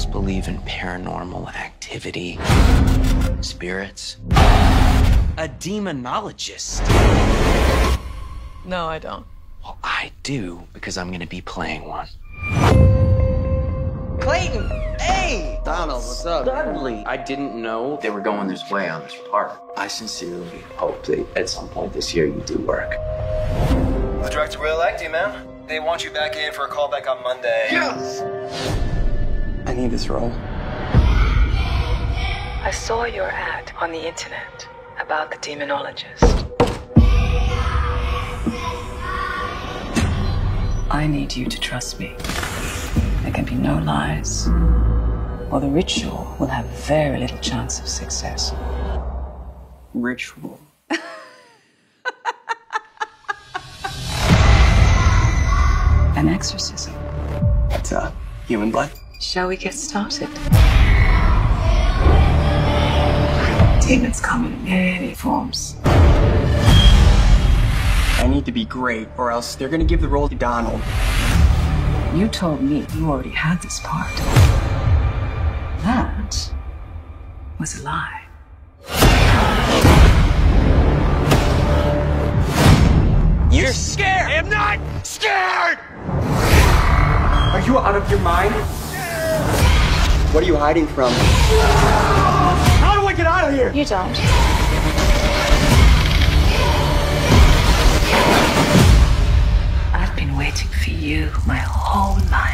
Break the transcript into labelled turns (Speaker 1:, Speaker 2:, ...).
Speaker 1: Criminals believe in paranormal activity, spirits. A demonologist.
Speaker 2: No, I don't.
Speaker 1: Well, I do, because I'm gonna be playing one.
Speaker 3: Clayton! Hey!
Speaker 4: Donald, what's up?
Speaker 1: Dudley! I didn't know they were going this way on this part. I sincerely hope that at some point this year you do work.
Speaker 4: The director really liked you, man. They want you back in for a callback on Monday.
Speaker 3: Yes!
Speaker 4: I need this role.
Speaker 5: I saw your ad on the internet about the demonologist. I need you to trust me. There can be no lies, or the ritual will have very little chance of success.
Speaker 4: Ritual.
Speaker 5: An exorcism.
Speaker 4: It's human blood.
Speaker 5: Shall we get started? Demons come in many forms.
Speaker 4: I need to be great, or else they're gonna give the role to Donald.
Speaker 5: You told me you already had this part. That was a lie.
Speaker 1: You're scared! I am not scared!
Speaker 4: Are you out of your mind? What are you hiding from? How do I get out of here?
Speaker 5: You don't. I've been waiting for you my whole life.